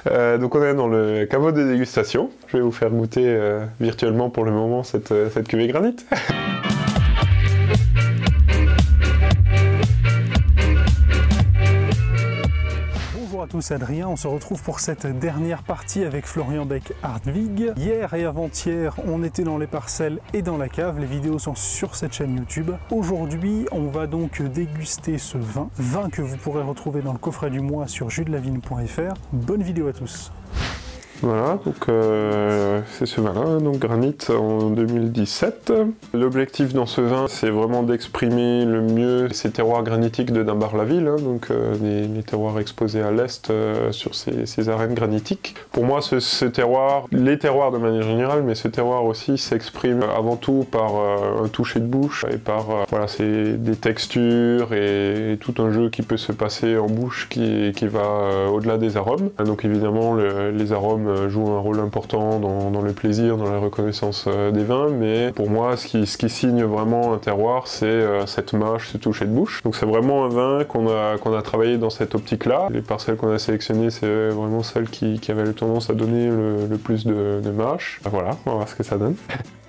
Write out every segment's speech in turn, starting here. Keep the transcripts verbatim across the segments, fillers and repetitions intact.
Euh, donc on est dans le caveau de dégustation. Je vais vous faire goûter euh, virtuellement pour le moment cette, euh, cette cuvée granit. Bonjour à tous, Adrien. On se retrouve pour cette dernière partie avec Florian Beck Hartwig. Hier et avant-hier, on était dans les parcelles et dans la cave. Les vidéos sont sur cette chaîne YouTube. Aujourd'hui, on va donc déguster ce vin. Vin que vous pourrez retrouver dans le coffret du mois sur jus de la vigne point F R. Bonne vidéo à tous. Voilà, donc euh, c'est ce vin-là, donc Granit en deux mille dix-sept. L'objectif dans ce vin, c'est vraiment d'exprimer le mieux ces terroirs granitiques de Dambar-la-Ville, hein, donc euh, les, les terroirs exposés à l'est euh, sur ces, ces arènes granitiques. Pour moi, ce, ce terroir, les terroirs de manière générale, mais ce terroir aussi s'exprime avant tout par euh, un toucher de bouche et par euh, voilà, c'est des textures et, et tout un jeu qui peut se passer en bouche qui, qui va euh, au-delà des arômes. Donc évidemment, le, les arômes joue un rôle important dans, dans le plaisir, dans la reconnaissance euh, des vins, mais pour moi, ce qui, ce qui signe vraiment un terroir, c'est euh, cette mâche, ce toucher de bouche. Donc c'est vraiment un vin qu'on a, qu'on a travaillé dans cette optique-là. Les parcelles qu'on a sélectionnées, c'est vraiment celles qui, qui avaient tendance à donner le, le plus de, de mâche. Voilà, on va voir ce que ça donne.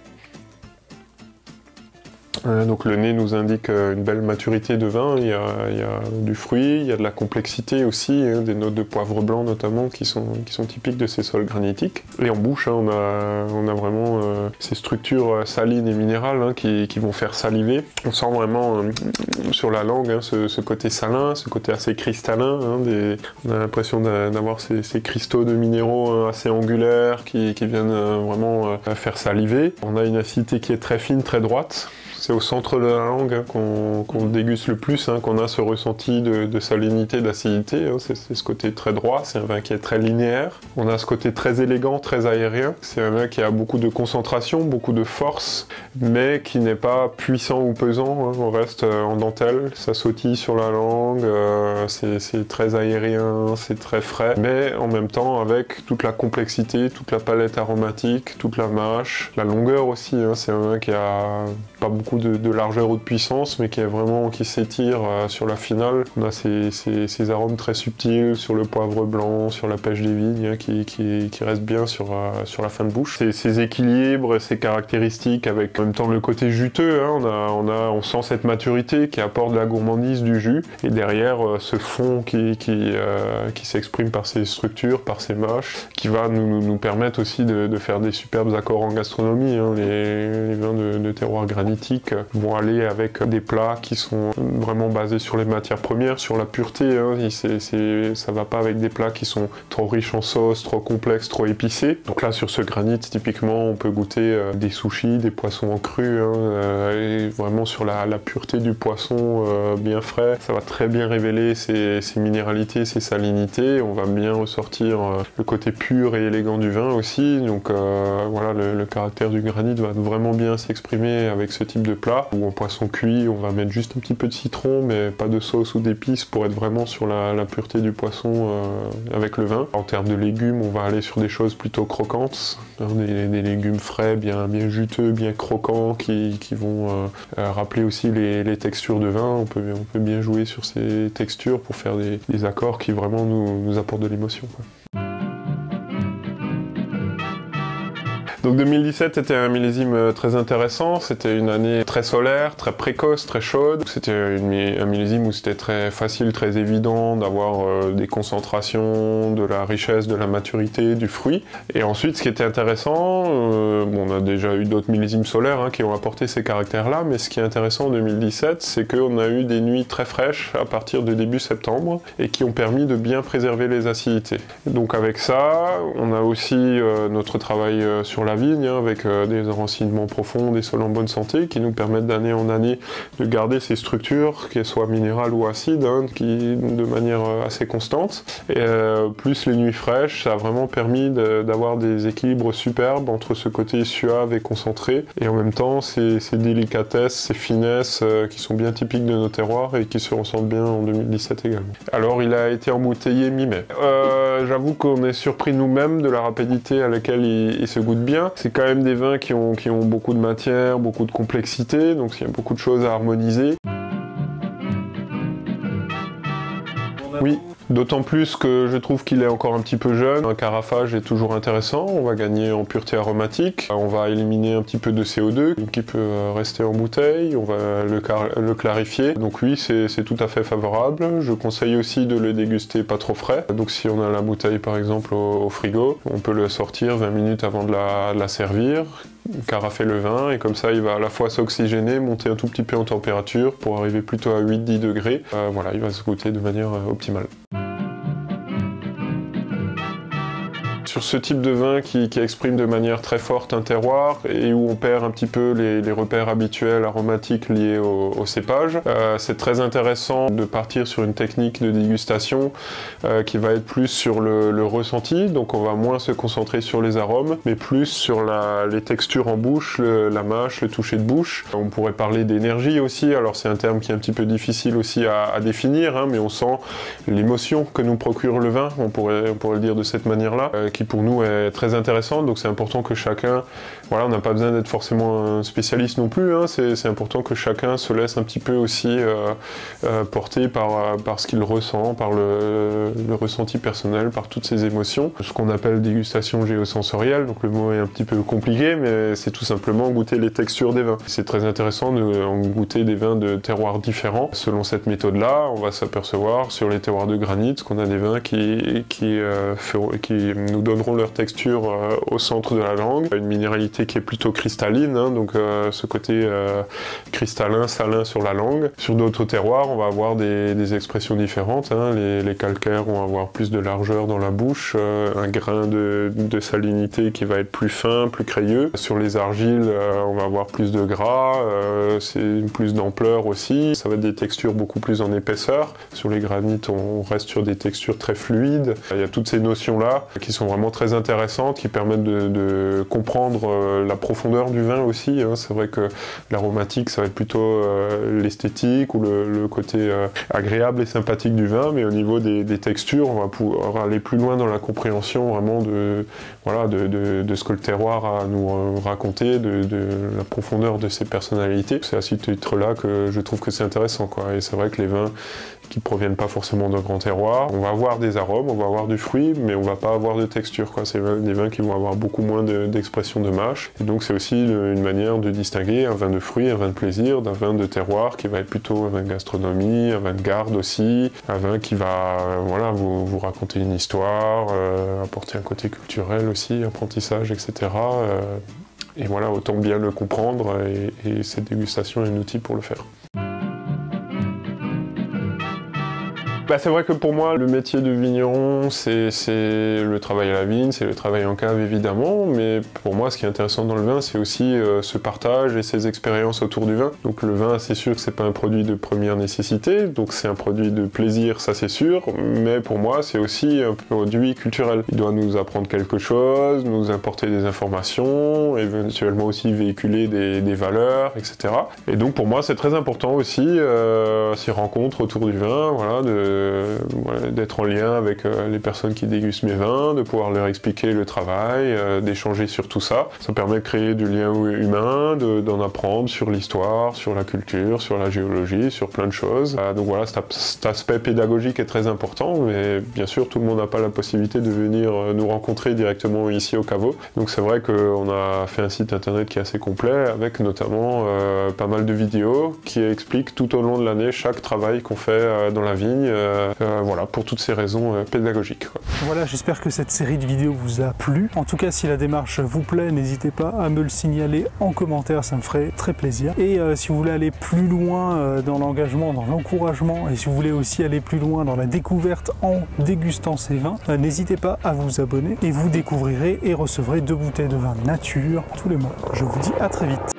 Euh, donc le nez nous indique euh, une belle maturité de vin, il y, a, il y a du fruit, il y a de la complexité aussi, hein, des notes de poivre blanc notamment qui sont, qui sont typiques de ces sols granitiques. Et en bouche, hein, on, a, on a vraiment euh, ces structures salines et minérales hein, qui, qui vont faire saliver. On sent vraiment euh, sur la langue hein, ce, ce côté salin, ce côté assez cristallin. Hein, des, on a l'impression d'avoir ces, ces cristaux de minéraux hein, assez angulaires qui, qui viennent euh, vraiment euh, faire saliver. On a une acidité qui est très fine, très droite. C'est au centre de la langue hein, qu'on qu'on déguste le plus, hein, qu'on a ce ressenti de, de salinité, d'acidité. Hein, c'est ce côté très droit, c'est un vin qui est très linéaire. On a ce côté très élégant, très aérien. C'est un vin qui a beaucoup de concentration, beaucoup de force, mais qui n'est pas puissant ou pesant. Hein, on reste euh, en dentelle, ça sautille sur la langue, euh, c'est très aérien, c'est très frais, mais en même temps avec toute la complexité, toute la palette aromatique, toute la mâche, la longueur aussi. Hein, c'est un vin qui a pas beaucoup De, de largeur ou de puissance, mais qui est vraiment qui s'étire euh, sur la finale. On a ces, ces, ces arômes très subtils sur le poivre blanc, sur la pêche des vignes, hein, qui, qui, qui restent bien sur, euh, sur la fin de bouche. Ces, ces équilibres, ces caractéristiques, avec en même temps le côté juteux, hein, on, a, on, a, on sent cette maturité qui apporte de la gourmandise du jus, et derrière euh, ce fond qui, qui, euh, qui s'exprime par ces structures, par ces mâches, qui va nous, nous permettre aussi de, de faire des superbes accords en gastronomie. Hein, les, les vins de, de terroir granitique vont aller avec des plats qui sont vraiment basés sur les matières premières, sur la pureté. Hein. C'est, c'est, ça va pas avec des plats qui sont trop riches en sauce, trop complexes, trop épicés. Donc là, sur ce granit, typiquement, on peut goûter euh, des sushis, des poissons en cru, hein, euh, et vraiment sur la, la pureté du poisson euh, bien frais. Ça va très bien révéler ses, ses minéralités, ses salinités. On va bien ressortir euh, le côté pur et élégant du vin aussi. Donc euh, voilà, le, le caractère du granit va vraiment bien s'exprimer avec ce type de plat, ou en poisson cuit, on va mettre juste un petit peu de citron, mais pas de sauce ou d'épices pour être vraiment sur la, la pureté du poisson euh, avec le vin. En termes de légumes, on va aller sur des choses plutôt croquantes, hein, des, des légumes frais, bien, bien juteux, bien croquants, qui, qui vont euh, euh, rappeler aussi les, les textures de vin. On peut, on peut bien jouer sur ces textures pour faire des, des accords qui vraiment nous, nous apportent de l'émotion. Donc deux mille dix-sept était un millésime très intéressant, c'était une année très solaire, très précoce, très chaude. C'était un millésime où c'était très facile, très évident d'avoir euh, des concentrations, de la richesse, de la maturité, du fruit. Et ensuite, ce qui était intéressant, euh, bon, on a déjà eu d'autres millésimes solaires hein, qui ont apporté ces caractères-là, mais ce qui est intéressant en deux mille dix-sept, c'est qu'on a eu des nuits très fraîches à partir de début septembre et qui ont permis de bien préserver les acidités. Donc avec ça, on a aussi euh, notre travail euh, sur la vigne, hein, avec euh, des enracinements profonds, des sols en bonne santé, qui nous permettent d'année en année de garder ces structures, qu'elles soient minérales ou acides, hein, qui, de manière euh, assez constante. Et euh, plus les nuits fraîches, ça a vraiment permis d'avoir de, des équilibres superbes entre ce côté suave et concentré, et en même temps ces, ces délicatesses, ces finesses euh, qui sont bien typiques de nos terroirs et qui se ressentent bien en deux mille dix-sept également. Alors il a été embouteillé mi-mai. Euh, J'avoue qu'on est surpris nous-mêmes de la rapidité à laquelle il, il se goûte bien. C'est quand même des vins qui ont, qui ont beaucoup de matière, beaucoup de complexité, donc il y a beaucoup de choses à harmoniser. Oui, D'autant plus que je trouve qu'il est encore un petit peu jeune. Un carafage est toujours intéressant, on va gagner en pureté aromatique, on va éliminer un petit peu de C O deux qui peut rester en bouteille, on va le, le clarifier. Donc oui, c'est tout à fait favorable. Je conseille aussi de le déguster pas trop frais. Donc si on a la bouteille par exemple au, au frigo, on peut le sortir vingt minutes avant de la, de la servir, carafer le vin, et comme ça il va à la fois s'oxygéner, monter un tout petit peu en température pour arriver plutôt à huit à dix degrés. Euh, voilà, il va se goûter de manière euh, optimale. Sur ce type de vin qui, qui exprime de manière très forte un terroir et où on perd un petit peu les, les repères habituels aromatiques liés au, au cépage, euh, c'est très intéressant de partir sur une technique de dégustation euh, qui va être plus sur le, le ressenti, donc on va moins se concentrer sur les arômes, mais plus sur la, les textures en bouche, le, la mâche, le toucher de bouche. On pourrait parler d'énergie aussi, alors c'est un terme qui est un petit peu difficile aussi à, à définir, hein, mais on sent l'émotion que nous procure le vin, on pourrait, on pourrait le dire de cette manière-là, euh, qui pour nous est très intéressante, donc c'est important que chacun, voilà, on n'a pas besoin d'être forcément un spécialiste non plus, hein, c'est important que chacun se laisse un petit peu aussi euh, euh, porter par, par ce qu'il ressent, par le, le ressenti personnel, par toutes ses émotions. Ce qu'on appelle dégustation géosensorielle, donc le mot est un petit peu compliqué, mais c'est tout simplement goûter les textures des vins. C'est très intéressant de goûter des vins de terroirs différents. Selon cette méthode-là, on va s'apercevoir sur les terroirs de granit qu'on a des vins qui, qui, euh, feront, qui nous donnent leur texture euh, au centre de la langue, une minéralité qui est plutôt cristalline, hein, donc euh, ce côté euh, cristallin, salin sur la langue. Sur d'autres terroirs, on va avoir des, des expressions différentes, hein. les, les calcaires vont avoir plus de largeur dans la bouche, euh, un grain de, de salinité qui va être plus fin, plus crayeux. Sur les argiles, euh, on va avoir plus de gras, euh, c'est plus d'ampleur aussi, ça va être des textures beaucoup plus en épaisseur. Sur les granites, on reste sur des textures très fluides. Il y a toutes ces notions-là qui sont vraiment très intéressantes, qui permettent de, de comprendre euh, la profondeur du vin aussi, hein. C'est vrai que l'aromatique, ça va être plutôt euh, l'esthétique ou le, le côté euh, agréable et sympathique du vin, mais au niveau des, des textures, on va pouvoir aller plus loin dans la compréhension vraiment de, voilà, de, de, de ce que le terroir a à nous euh, raconter, de, de la profondeur de ses personnalités. C'est à ce titre-là que je trouve que c'est intéressant, quoi. Et c'est vrai que les vins qui ne proviennent pas forcément d'un grand terroir, on va avoir des arômes, on va avoir du fruit, mais on va pas avoir de texture, quoi. C'est des vins qui vont avoir beaucoup moins d'expression de, de mâche, et donc c'est aussi une manière de distinguer un vin de fruit, un vin de plaisir, d'un vin de terroir qui va être plutôt un vin de gastronomie, un vin de garde aussi, un vin qui va euh, voilà, vous, vous raconter une histoire, euh, apporter un côté culturel aussi, apprentissage, et cetera. Euh, et voilà, autant bien le comprendre, et, et cette dégustation est un outil pour le faire. Bah, c'est vrai que pour moi, le métier de vigneron, c'est le travail à la vigne, c'est le travail en cave évidemment, mais pour moi, ce qui est intéressant dans le vin, c'est aussi euh, ce partage et ces expériences autour du vin. Donc le vin, c'est sûr que c'est pas un produit de première nécessité, donc c'est un produit de plaisir, ça c'est sûr, mais pour moi, c'est aussi un produit culturel. Il doit nous apprendre quelque chose, nous apporter des informations, éventuellement aussi véhiculer des, des valeurs, et cetera. Et donc pour moi, c'est très important aussi, euh, ces rencontres autour du vin, voilà, de Voilà, d'être en lien avec euh, les personnes qui dégustent mes vins, de pouvoir leur expliquer le travail, euh, d'échanger sur tout ça. Ça permet de créer du lien humain, d'en de, apprendre sur l'histoire, sur la culture, sur la géologie, sur plein de choses. Euh, donc voilà, cet, cet aspect pédagogique est très important, mais bien sûr, tout le monde n'a pas la possibilité de venir euh, nous rencontrer directement ici au caveau. Donc c'est vrai qu'on a fait un site internet qui est assez complet, avec notamment euh, pas mal de vidéos qui expliquent tout au long de l'année chaque travail qu'on fait euh, dans la vigne. Euh, euh, voilà, pour toutes ces raisons euh, pédagogiques, quoi. Voilà, j'espère que cette série de vidéos vous a plu. En tout cas, si la démarche vous plaît, n'hésitez pas à me le signaler en commentaire, ça me ferait très plaisir. Et euh, si vous voulez aller plus loin euh, dans l'engagement, dans l'encouragement, et si vous voulez aussi aller plus loin dans la découverte en dégustant ces vins, euh, n'hésitez pas à vous abonner et vous découvrirez et recevrez deux bouteilles de vin nature tous les mois. Je vous dis à très vite.